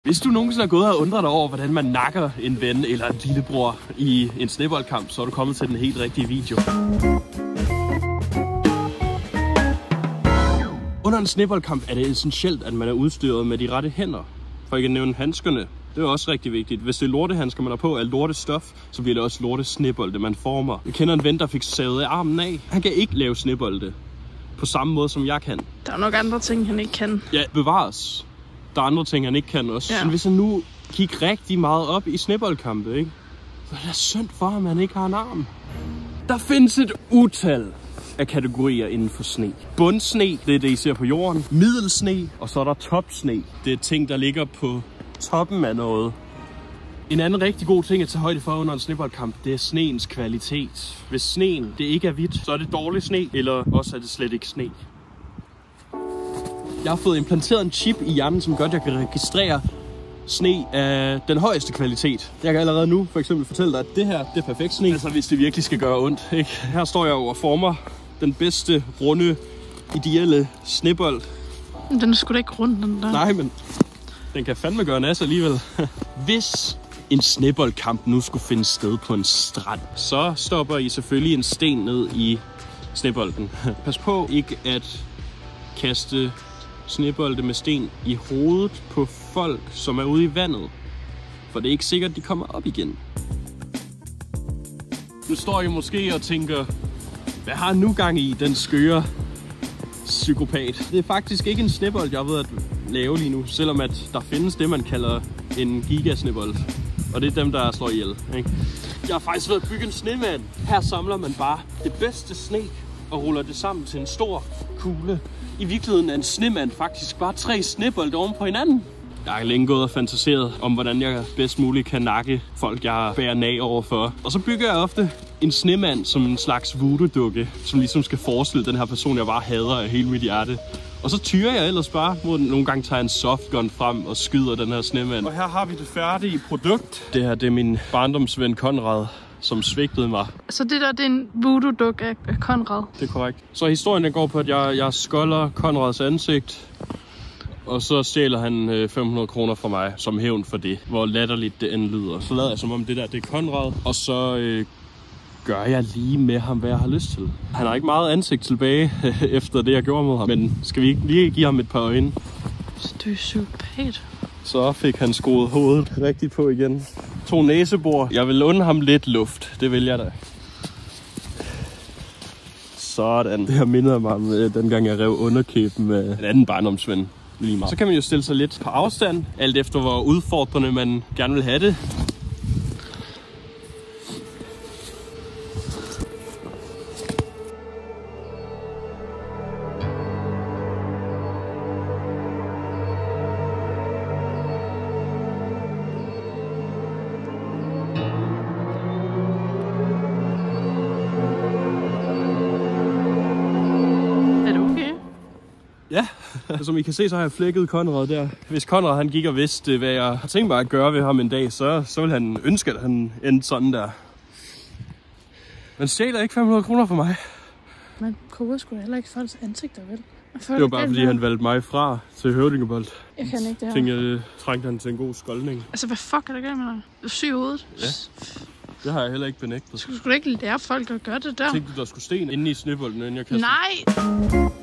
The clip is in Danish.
Hvis du nogensinde har gået og undret dig over, hvordan man nakker en ven eller en lillebror i en sneboldkamp, så er du kommet til den helt rigtige video. Under en sneboldkamp er det essentielt, at man er udstyret med de rette hænder. For ikke at nævne handskerne. Det er også rigtig vigtigt. Hvis det er lortehandsker, man har på, er lortestof, så bliver det også lortesnebolde, man former. Jeg kender en ven, der fik savet armen af. Han kan ikke lave snebolde på samme måde, som jeg kan. Der er nok andre ting, han ikke kan. Ja, bevares. Der er andre ting, han ikke kan også. Ja. Men hvis han nu kigger rigtig meget op i sneboldkampe, ikke? Så er det synd for ham, at han ikke har en arm. Der findes et utal af kategorier inden for sne. Bundsne, det er det, I ser på jorden. Middelsne, og så er der topsne. Det er ting, der ligger på toppen af noget. En anden rigtig god ting at tage højde for under en sneboldkamp, det er sneens kvalitet. Hvis sneen det ikke er hvidt, så er det dårlig sne, eller også er det slet ikke sne. Jeg har fået implanteret en chip i hjernen, som gør, at jeg kan registrere sne af den højeste kvalitet. Jeg kan allerede nu for eksempel fortælle dig, at det her det er perfekt sne. Altså hvis det virkelig skal gøre ondt, ikke? Her står jeg og former den bedste, runde, ideelle snebold. Den er sgu da ikke rund, den der. Nej, men den kan fandme gøre nas alligevel. Hvis en sneboldkamp nu skulle finde sted på en strand, så stopper I selvfølgelig en sten ned i snebolden. Pas på ikke at kaste snebolde med sten i hovedet på folk, som er ude i vandet. For det er ikke sikkert, at de kommer op igen. Nu står I måske og tænker, hvad har han nu gang i, den skøre psykopat? Det er faktisk ikke en snebold, jeg ved at lave lige nu, selvom at der findes det, man kalder en gigasnebold. Og det er dem, der slår ihjel, ikke? Jeg har faktisk ved at bygge en snemand. Her samler man bare det bedste sne og ruller det sammen til en stor kugle. I virkeligheden er en snemand faktisk bare 3 snebolde oven på hinanden. Jeg har længe gået og fantaseret om, hvordan jeg bedst muligt kan nakke folk, jeg bærer nag overfor. Og så bygger jeg ofte en snemand som en slags voodoo-dukke, som ligesom skal forestille den her person, jeg bare hader af hele mit hjerte. Og så tyrer jeg ellers bare, hvor nogle gange tager en softgun frem og skyder den her snemand. Og her har vi det færdige produkt. Det her det er min barndomsven Konrad, som svigtede mig. Så det der, det er en voodoo-duk af Konrad? Det er korrekt. Så historien går på, at jeg skolder Konrads ansigt, og så stjæler han 500 kroner fra mig som hævn for det. Hvor latterligt det end lyder. Så lader jeg som om det der, det er Konrad, og så gør jeg lige med ham, hvad jeg har lyst til. Han har ikke meget ansigt tilbage efter det, jeg gjorde mod ham. Men skal vi ikke lige give ham et par øjne? Så du er psykopat. Så fik han skruet hovedet rigtigt på igen. 2 næsebor. Jeg vil unde ham lidt luft. Det vil jeg da. Sådan. Det her minder mig om dengang jeg rev underkæben med en anden barndomsven. Lige meget. Så kan man jo stille sig lidt på afstand, alt efter hvor udfordrende man gerne vil have det. Ja, som I kan se, så har jeg flækket Konrad der. Hvis Konrad han gik og vidste, hvad jeg har tænkt mig at gøre ved ham en dag, så vil han ønske, at han endte sådan der. Man stjæler ikke 500 kroner for mig. Man koger sgu da heller ikke folks ansigter, vel? Det var bare fordi, han valgte mig fra til høvdingebold. Jeg kan ikke det her. Tænkte, jeg trængte han til en god skoldning. Altså, hvad fuck er der galt med dig? Du er syg i hovedet. Ja, det har jeg heller ikke benægtet. Skulle du ikke lære folk at gøre det der? Tænkte du, der skulle sten inde i snebolden, inden jeg kastede? Nej!